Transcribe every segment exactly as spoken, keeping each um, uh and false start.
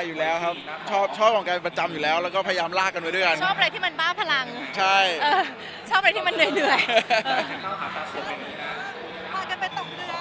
อยู่แล้วครับชอบชอบของการประจำอยู่แล้วแล้วก็พยายามลากกันไปด้วยกันชอบอะไรที่มันบ้าพลังใช่ชอบอะไรที่มันเหนื่อยพากันไปตกเรือ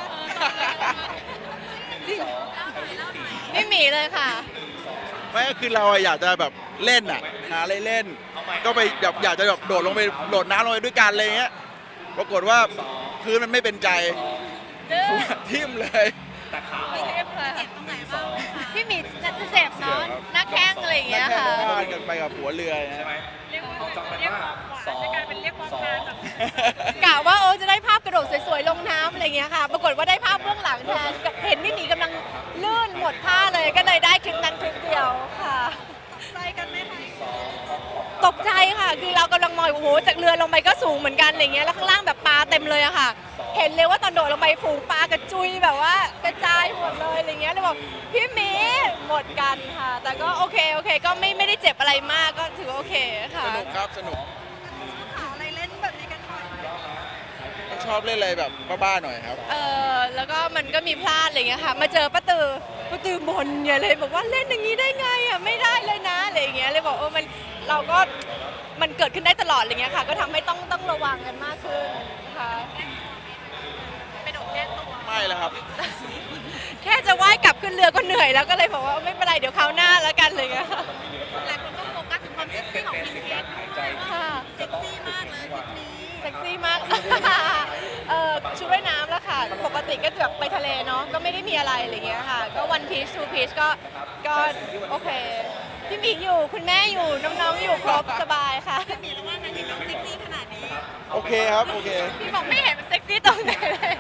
จริงไม่มีเลยค่ะไม่คือเราอยากจะแบบเล่นอ่ะหาอะไรเล่นก็ไปแบบอยากจะแบบโดดลงไปโดดน้ำลงไปด้วยกันอะไรเงี้ยปรากฏว่าพื้นมันไม่เป็นใจหัวทิ่มเลยไม่เจ็บเลยค่ะพี่มีนักเจ็บเนาะนักแข้งอะไรอย่างเงี้ยค่ะนักแข้งกันไปกับหัวเรือใช่ไหมเรียกว่าเรียกความหวานในการเป็นเรียกความพาแบบกะว่าโอ้จะได้ภาพกระโดดสวยๆลงน้ำอะไรเงี้ยค่ะปรากฏว่าได้ภาพเบื้องหลังแทนกับเห็นพี่หมีกำลังลื่นหมดผ้าเลยก็เลยได้คลิปนั้นคลิปเดียวค่ะตกใจกันไหมคะตกใจค่ะคือเรากำลังมองโอ้โหจากเรือลงไปก็สูงเหมือนกันอะไรเงี้ยแล้วข้างล่างแบบปลาเต็มเลยอะค่ะเห็นเลยว่าตอนโดดลงไปฝูงปลากระจุยแบบว่ากระจายหมดเลยอะไรเงี้ยเลยบอกพี่หมีหมดกันค่ะแต่ก็โอเคโอเคก็ไม่ไม่ได้เจ็บอะไรมากก็ถือว่าโอเคค่ะสนุกครับสนุกหาอะไรเล่นแบบนี้กันบ่อยชอบเล่นอะไรแบบบ้าๆหน่อยครับเออแล้วก็มันก็มีพลาดอะไรเงี้ยค่ะมาเจอป้าตือป้าตือบ่นใหญ่เลยบอกว่าเล่นอย่างนี้ได้ไงอ่ะไม่ได้เลยนะอะไรเงี้ยเลยบอกเออมันเราก็มันเกิดขึ้นได้ตลอดอะไรเงี้ยค่ะก็ทำให้ต้องต้องระวังกันมากขึ้นค่ะไปโดดแก้ตัวไม่แล้วครับแค่จะว่ายกลับขึ้นเรือก็เหนื่อยแล้วก็เลยบอกว่าไม่เป็นไรเดี๋ยวคราวหน้าแล้วกันเลยค่ะหลายคนก็โฟกัสถึงความเซ็กซี่ของพิมเพชรค่ะเซ็กซี่มากเลยชุดนี้เซ็กซี่มากเออชุดว่ายน้ำแล้วค่ะปกติก็แบบไปทะเลเนาะก็ไม่ได้มีอะไรอะไรเงี้ยค่ะก็วันพีชทูพีชก็ก็โอเคพี่หมีอยู่คุณแม่อยู่น้องๆอยู่ครบสบายค่ะพี่หมีแล้วว่าไงถึงน้องเซ็กซี่ขนาดนี้โอเคครับโอเคพี่บอกไม่เห็นมันเซ็กซี่ตรงไหนเลย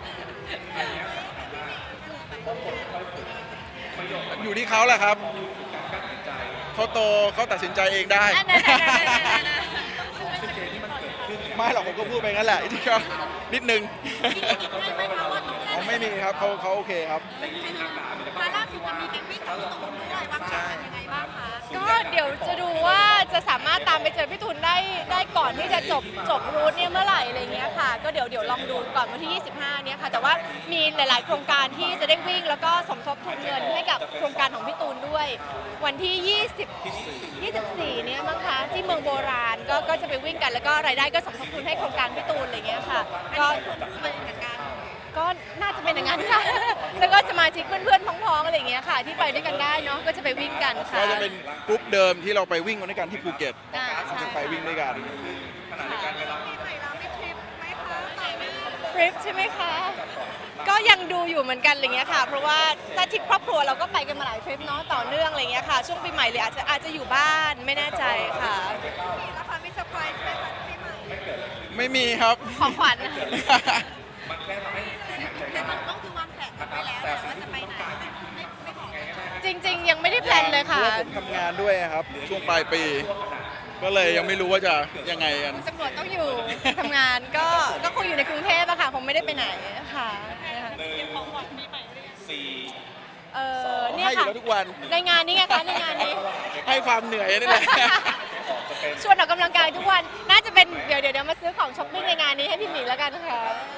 อยู่ที่เขาแหละครับเขาโตเขาตัดสินใจเองได้ไม่หรอกผมก็พูดไปงั้นแหละที่ก็นิดนึงเขาไม่มีครับเขาเขาโอเคครับมาล่าสุดจะมีเกมวิ่งกับพี่ตูนด้วยวางแผนยังไงบ้างคะก็เดี๋ยวจะดูว่าจะสามารถตามไปเจอพี่ตูนได้ได้ก่อนที่จะจบจบรูทเนี่ยเมื่อไหร่อะไรเงี้ยค่ะก็เดี๋ยวเดี๋ยวลองดูก่อนวันที่ยี่สิบห้าเนี่ยค่ะแต่ว่ามีหลายๆโครงการที่จะได้วิ่งแล้วก็สมทบทุนเงินให้กับโครงการของพี่ตูนด้วยวันที่ยี่สิบ ยี่สิบสี่เนี่ยมั้งคะที่เมืองโบราณก็ก็จะไปวิ่งกันแล้วก็รายได้ก็สมทบทุนให้โครงการพี่ตูนอะไรเงี้ยค่ะก็ก็น่าจะเป็นอย่างนั้นค่ะแล้วก็สมาชิกเพื่อนๆพ้องๆอะไรอย่างเงี้ยค่ะที่ไปด้วยกันได้เนาะก็จะไปวิ่งกันค่ะก็จะเป็นกรุ๊ปเดิมที่เราไปวิ่งกันด้วยกันที่ภูเก็ตจะไปวิ่งด้วยกันทริปใช่ไหมคะก็ยังดูอยู่เหมือนกันอะไรเงี้ยค่ะเพราะว่าถ้าทริปครอบครัวเราก็ไปกันมาหลายทริปเนาะต่อเนื่องอะไรเงี้ยค่ะช่วงปีใหม่เลยอาจจะอาจจะอยู่บ้านไม่แน่ใจค่ะแล้วค่ะมีเซอร์ไพรส์ไหมคะปีใหม่ไม่มีครับของขวัญแต่มันต้องคือวางแผนไปแล้วแต่ว่าจะไปไหนไม่บอกจริงๆยังไม่ได้แพลนเลยค่ะเพราะผมทำงานด้วยครับช่วงปลายปีก็เลยยังไม่รู้ว่าจะยังไงกันตำรวจต้องอยู่ทำงานก็ก็คงอยู่ในกรุงเทพอะค่ะคงไม่ได้ไปไหนค่ะของขวัญปีใหม่เลยเออเนี่ยค่ะทุกวันในงานนี้ไงคะในงานนี้ให้ความเหนื่อยนี่แหละชวนออกกำลังกายทุกวันน่าจะเป็นเดี๋ยวเดี๋ยวมาซื้อของช้อปปิ้งในงานนี้ให้พี่หมีแล้วกันค่ะ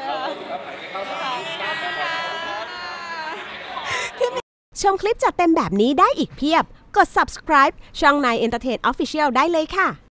ชมคลิปจัดเต็มแบบนี้ได้อีกเพียบกด ซับสไครบ์ ช่อง ไนน์ Entertain Official ได้เลยค่ะ